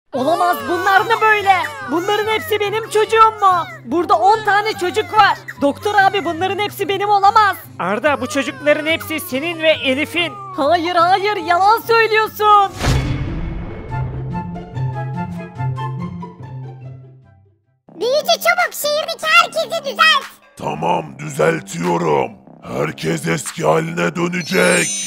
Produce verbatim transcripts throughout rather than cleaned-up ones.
Olamaz, bunlar ne böyle? Bunların hepsi benim çocuğum mu? Burada on tane çocuk var. Doktor abi, bunların hepsi benim olamaz. Arda, bu çocukların hepsi senin ve Elif'in. Hayır hayır, yalan söylüyorsun. Büyücü çabuk şehirdeki herkesi düzelt. Tamam, düzeltiyorum. Herkes eski haline dönecek.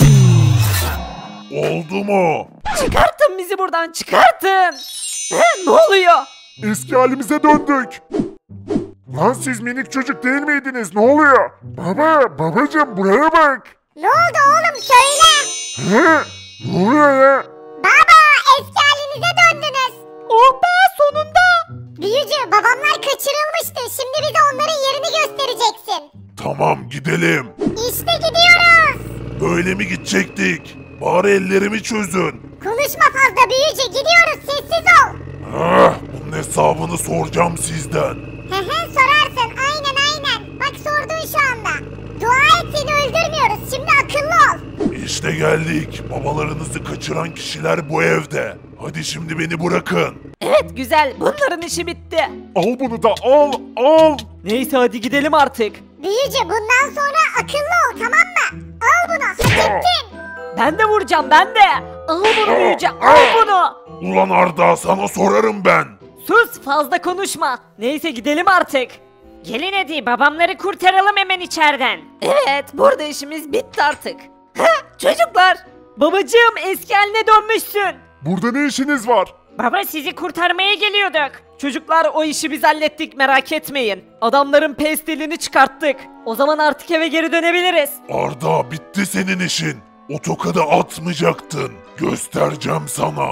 Oldu mu? Çıkartın bizi buradan, çıkartın. He, ne oluyor? Eski halimize döndük. Lan siz minik çocuk değil miydiniz? Ne oluyor? Baba, babacığım buraya bak. Ne oldu oğlum söyle. He? Ne oluyor ya? Baba eski halinize döndünüz. Oh be, sonunda. Büyücü babamlar kaçırılmıştı. Şimdi bize onların yerini göstereceksin. Tamam, gidelim. İşte gidiyoruz. Böyle mi gidecektik? Bari ellerimi çözün. Konuşma fazla büyücü, gidiyoruz, sessiz ol. Ah, bunun hesabını soracağım sizden. Hı hı sorarsın, aynen aynen. Bak sordun şu anda. Dua et seni öldürmüyoruz, şimdi akıllı ol. İşte geldik. Babalarınızı kaçıran kişiler bu evde. Hadi şimdi beni bırakın. Evet, güzel, bunların işi bitti. Al bunu da al, al. Neyse, hadi gidelim artık. Büyücü bundan sonra akıllı ol, tamam mı? Al bunu, hak ettin. Ben de vuracağım, ben de. Al bunu büyücü, al bunu. Ulan Arda, sana sorarım ben. Sus, fazla konuşma. Neyse, gidelim artık. Gelin hadi, babamları kurtaralım hemen içeriden. Evet, burada işimiz bitti artık. Heh, çocuklar. Babacığım, eski haline dönmüşsün. Burada ne işiniz var? Baba, sizi kurtarmaya geliyorduk. Çocuklar, o işi biz hallettik, merak etmeyin. Adamların pestilini çıkarttık. O zaman artık eve geri dönebiliriz. Arda, bitti senin işin. O tokadı atmayacaktın. Göstereceğim sana.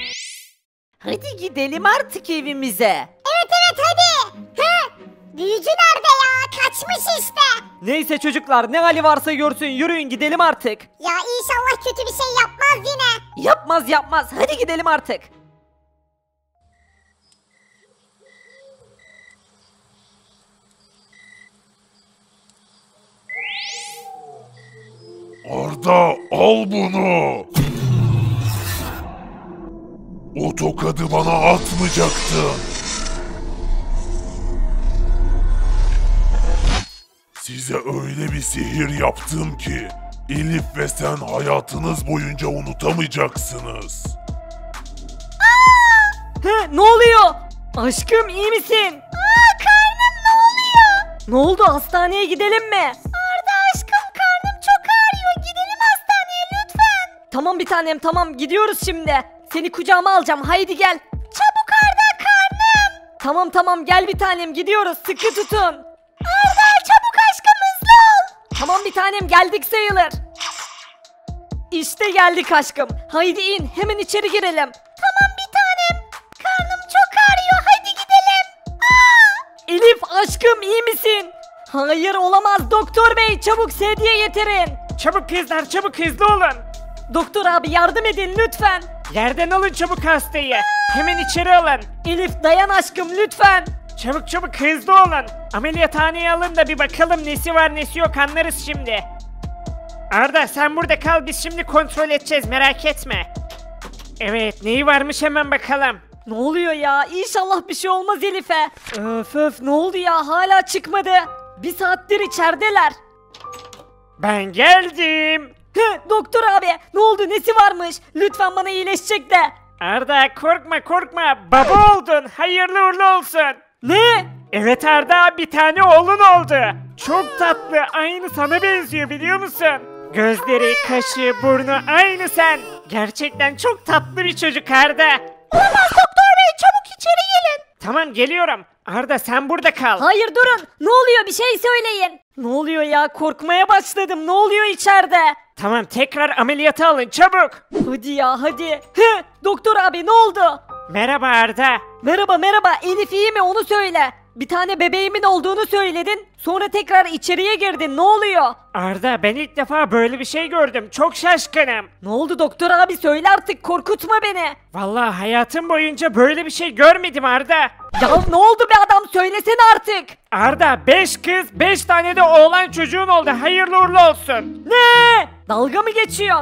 Hadi gidelim artık evimize. Evet evet hadi. Hı? Büyücü nerede ya? Kaçmış işte. Neyse çocuklar, ne hali varsa görsün, yürüyün gidelim artık. Ya inşallah kötü bir şey yapmaz yine. Yapmaz yapmaz, hadi gidelim artık. Arda, al bunu. O tokadı bana atmayacaktın. Size öyle bir sihir yaptım ki Elif ve sen hayatınız boyunca unutamayacaksınız. He, ne oluyor? Aşkım, iyi misin? Aa karnım ne oluyor? Ne oldu, hastaneye gidelim mi? Arda aşkım karnım çok ağrıyor. Gidelim hastaneye lütfen. Tamam bir tanem, tamam, gidiyoruz şimdi. Seni kucağıma alacağım, haydi gel. Çabuk Arda karnım. Tamam tamam, gel bir tanem, gidiyoruz, sıkı tutun. Arda çabuk aşkım hızlı ol. Tamam bir tanem, geldik sayılır. İşte geldik aşkım. Haydi in, hemen içeri girelim. Tamam bir tanem. Karnım çok ağrıyor hadi gidelim. Aa! Elif aşkım, iyi misin? Hayır olamaz, doktor bey, çabuk sedye getirin. Çabuk kızlar, çabuk hızlı olun. Doktor abi, yardım edin lütfen. Yerden alın çabuk hastayı. Hemen içeri alın. Elif dayan aşkım, lütfen. Çabuk çabuk hızlı olun. Ameliyathaneye alın da bir bakalım nesi var nesi yok, anlarız şimdi. Arda sen burada kal, biz şimdi kontrol edeceğiz, merak etme. Evet, neyi varmış hemen bakalım. Ne oluyor ya? İnşallah bir şey olmaz Elif'e. Öf öf, ne oldu ya? Hala çıkmadı. Bir saattir içerideler. Ben geldim. Hı, doktor abi, ne oldu? Nesi varmış? Lütfen bana iyileşecek de. Arda korkma korkma, baba oldun, hayırlı uğurlu olsun. Ne? Evet Arda, bir tane oğlun oldu. Çok tatlı, aynı sana benziyor biliyor musun? Gözleri, kaşı, burnu aynı sen. Gerçekten çok tatlı bir çocuk Arda. Olamaz doktor bey çabuk içeri gelin. Tamam geliyorum. Arda sen burada kal. Hayır durun. Ne oluyor? Bir şey söyleyin. Ne oluyor ya? Korkmaya başladım. Ne oluyor içeride? Tamam, tekrar ameliyata alın çabuk. Hadi ya hadi. Hı, doktor abi ne oldu? Merhaba Arda. Merhaba merhaba. Elif iyi mi? Onu söyle. Bir tane bebeğimin olduğunu söyledin. Sonra tekrar içeriye girdin. Ne oluyor? Arda, ben ilk defa böyle bir şey gördüm. Çok şaşkınım. Ne oldu doktor abi? Söyle artık. Korkutma beni. Vallahi hayatım boyunca böyle bir şey görmedim Arda. Ya ne oldu be adam? Söylesene artık. Arda, beş kız, beş tane de oğlan çocuğun oldu. Hayırlı uğurlu olsun. Ne? Dalga mı geçiyorsun?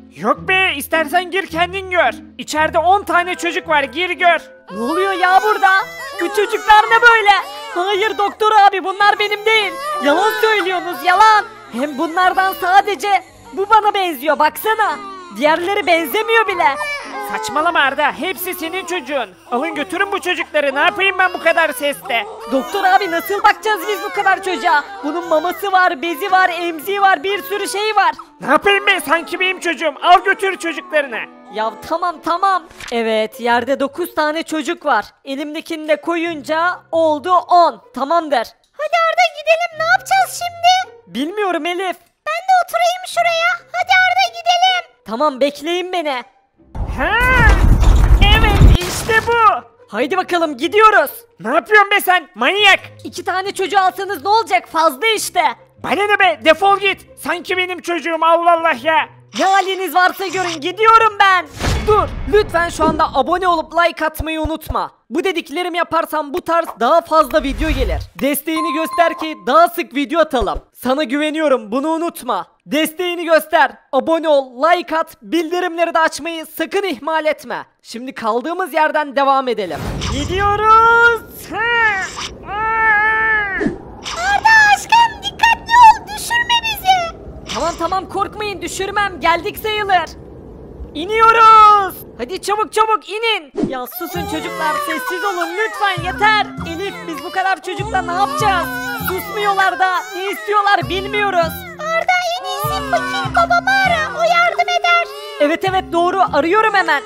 Yok be, istersen gir kendin gör. İçeride on tane çocuk var, gir gör. Ne oluyor ya burada? Bu çocuklar ne böyle? Hayır doktor abi, bunlar benim değil. Yalan söylüyorsunuz, yalan. Hem bunlardan sadece bu bana benziyor, baksana. Diğerleri benzemiyor bile. Saçmalama Arda, hepsi senin çocuğun. Alın götürün bu çocukları, ne yapayım ben bu kadar seste? Doktor abi, nasıl bakacağız biz bu kadar çocuğa? Bunun maması var, bezi var, emziği var, bir sürü şey var. Ne yapayım ben, sanki benim çocuğum, al götür çocuklarını. Ya tamam tamam. Evet, yerde dokuz tane çocuk var. Elimdekini de koyunca oldu on. Tamamdır. Hadi Arda gidelim, ne yapacağız şimdi? Bilmiyorum Elif. Ben de oturayım şuraya. Hadi Arda gidelim. Tamam, bekleyin beni. Ha, evet işte bu. Haydi bakalım, gidiyoruz. Ne yapıyorsun be sen, manyak? İki tane çocuğu alsanız ne olacak, fazla işte. Bana ne be, defol git. Sanki benim çocuğum, Allah Allah ya. Ne haliniz varsa görün, gidiyorum ben. Dur, lütfen şu anda abone olup like atmayı unutma. Bu dediklerimi yaparsan bu tarz daha fazla video gelir. Desteğini göster ki daha sık video atalım. Sana güveniyorum, bunu unutma. Desteğini göster, abone ol, like at, bildirimleri de açmayı sakın ihmal etme. Şimdi kaldığımız yerden devam edelim. Gidiyoruz. Ha, aa. Arda aşkım dikkatli ol, düşürme bizi. Tamam tamam, korkmayın, düşürmem, geldik sayılır. İniyoruz. Hadi çabuk çabuk inin. Ya susun çocuklar, sessiz olun lütfen, yeter. Elif, biz bu kadar çocukla ne yapacağız? Susmuyorlar da, ne istiyorlar bilmiyoruz. Arda en iyisi fakir babamı ara, o yardım eder. Evet evet doğru, arıyorum hemen.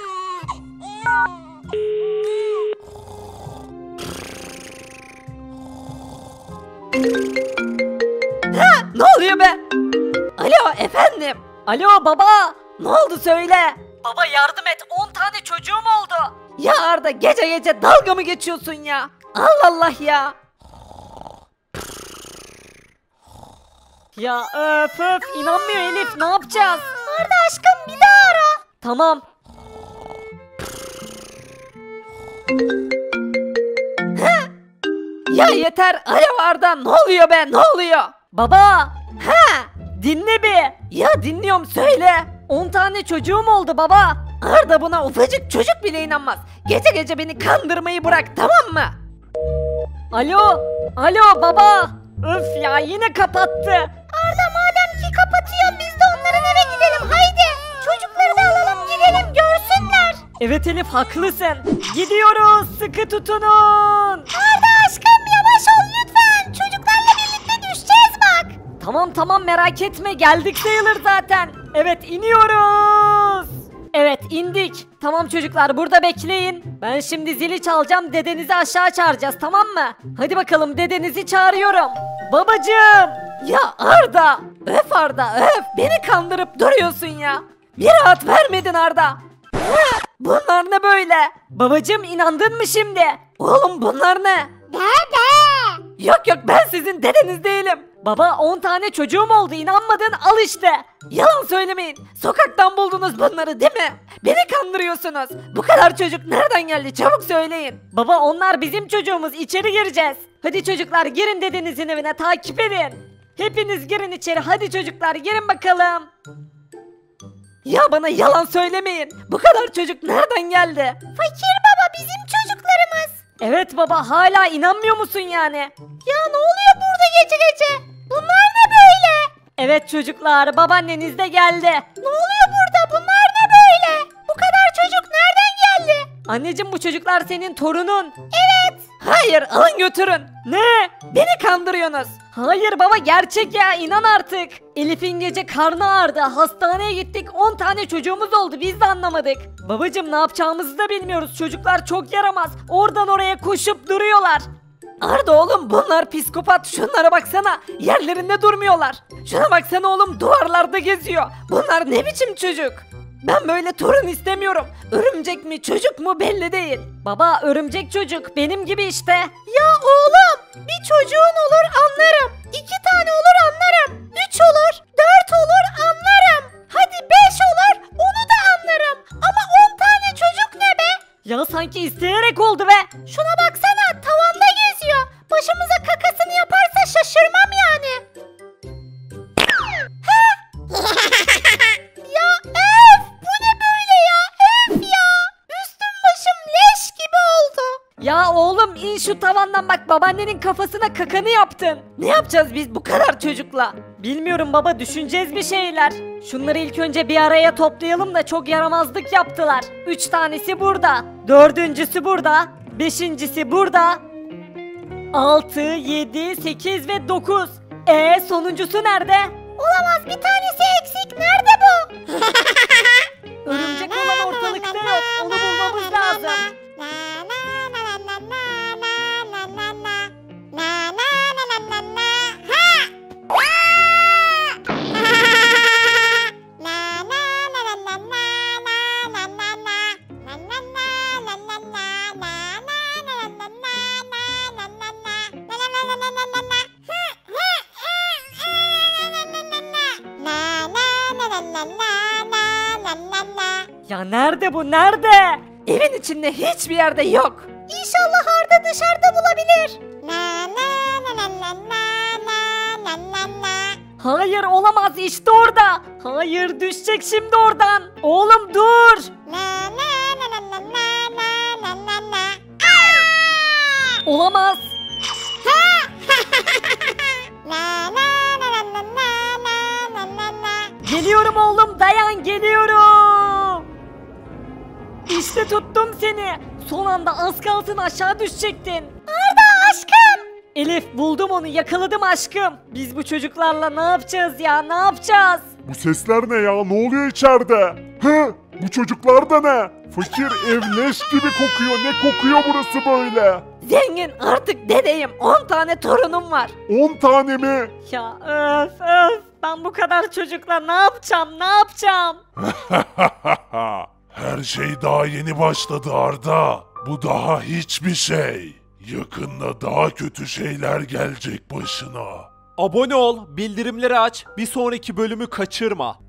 Ha, ne oluyor be? Alo efendim. Alo baba. Ne oldu söyle. Baba yardım et, on tane çocuğum oldu. Ya Arda, gece gece dalga mı geçiyorsun ya? Allah Allah ya. Ya öf öf, inanmıyor Elif, ne yapacağız? Arda aşkım bir daha ara. Tamam. He? Ya yeter, alo Arda, ne oluyor be, ne oluyor? Baba. Ha, dinle bir. Ya dinliyorum, söyle. on tane çocuğum oldu baba. Arda buna ufacık çocuk bile inanmaz. Gece gece beni kandırmayı bırak, tamam mı? Alo, alo baba. Öf ya, yine kapattı. Arda madem ki kapatıyor, biz de onların eve gidelim, haydi. Çocukları da alalım, gidelim görsünler. Evet Elif, haklısın. Gidiyoruz, sıkı tutunun. Arda aşkım yavaş ol lütfen. Çocuklarla birlikte düşeceğiz bak. Tamam tamam, merak etme, geldik sayılır zaten. Evet, iniyoruz. Evet, indik. Tamam çocuklar, burada bekleyin. Ben şimdi zili çalacağım, dedenizi aşağı çağıracağız, tamam mı? Hadi bakalım, dedenizi çağırıyorum. Babacığım. Ya Arda. Öf Arda öf, beni kandırıp duruyorsun ya. Bir rahat vermedin Arda. Hı, bunlar ne böyle? Babacığım, inandın mı şimdi? Oğlum bunlar ne? Dede. Yok yok, ben sizin dedeniz değilim. Baba, on tane çocuğum oldu, inanmadın, al işte. Yalan söylemeyin. Sokaktan buldunuz bunları değil mi? Beni kandırıyorsunuz. Bu kadar çocuk nereden geldi, çabuk söyleyin. Baba, onlar bizim çocuğumuz, içeri gireceğiz. Hadi çocuklar, girin dedenizin evine, takip edin. Hepiniz girin içeri, hadi çocuklar, girin bakalım. Ya bana yalan söylemeyin. Bu kadar çocuk nereden geldi? Fakir baba bizim çocuklarımız. Evet baba, hala inanmıyor musun yani? Ya ne oluyor burada gece gece? Bunlar ne böyle? Evet çocuklar, babaanneniz de geldi. Ne oluyor burada? Bunlar ne böyle? Bu kadar çocuk nereden geldi? Anneciğim, bu çocuklar senin torunun. Evet. Hayır, alın götürün. Ne? Beni kandırıyorsunuz. Hayır baba, gerçek ya, inan artık. Elif'in gece karnı ağrıdı, hastaneye gittik, on tane çocuğumuz oldu, biz de anlamadık. Babacım, ne yapacağımızı da bilmiyoruz, çocuklar çok yaramaz. Oradan oraya koşup duruyorlar. Arda oğlum, bunlar psikopat, şunlara baksana, yerlerinde durmuyorlar. Şuna baksana oğlum, duvarlarda geziyor. Bunlar ne biçim çocuk? Ben böyle torun istemiyorum. Örümcek mi çocuk mu belli değil. Baba, örümcek çocuk benim gibi işte. Ya oğlum bir çocuğun olur anlarım. İki tane olur anlarım. Üç olur, dört olur anlarım. Hadi beş olur, onu da anlarım. Ama on tane çocuk ne be? Ya sanki isteyerek oldu be. Şuna baksana, tavanda geziyor. Başımıza kakasını yaparsa şaşırmam yani. ya öf! Ya oğlum in şu tavandan bak babaannenin kafasına kakanı yaptın. Ne yapacağız biz bu kadar çocukla? Bilmiyorum baba düşüneceğiz bir şeyler. Şunları ilk önce bir araya toplayalım da çok yaramazlık yaptılar. Üç tanesi burada. Dördüncüsü burada. Beşincisi burada. Altı, yedi, sekiz ve dokuz. E sonuncusu nerede? Olamaz, bir tanesi eksik. Nerede bu? Örümcek olan ortalıkta yok. Onu bulmamız lazım. Ya nerede bu nerede? Evin içinde hiçbir yerde yok. İnşallah Arda dışarıda bulabilir. Hayır olamaz işte orada. Hayır düşecek şimdi oradan. Oğlum dur. Olamaz. Geliyorum oğlum dayan geliyorum. İşte tuttum seni. Son anda az kalsın aşağı düşecektin. Arda aşkım. Elif buldum onu yakaladım aşkım. Biz bu çocuklarla ne yapacağız ya ne yapacağız? Bu sesler ne ya? Ne oluyor içeride? Hı? Bu çocuklar da ne? Fakir ev leş gibi kokuyor. Ne kokuyor burası böyle? Zengin artık dedeyim on tane torunum var. on tane mi? Ya öf öf ben bu kadar çocukla ne yapacağım ne yapacağım? Her şey daha yeni başladı Arda. Bu daha hiçbir şey. Yakında daha kötü şeyler gelecek başına. Abone ol, bildirimleri aç, bir sonraki bölümü kaçırma.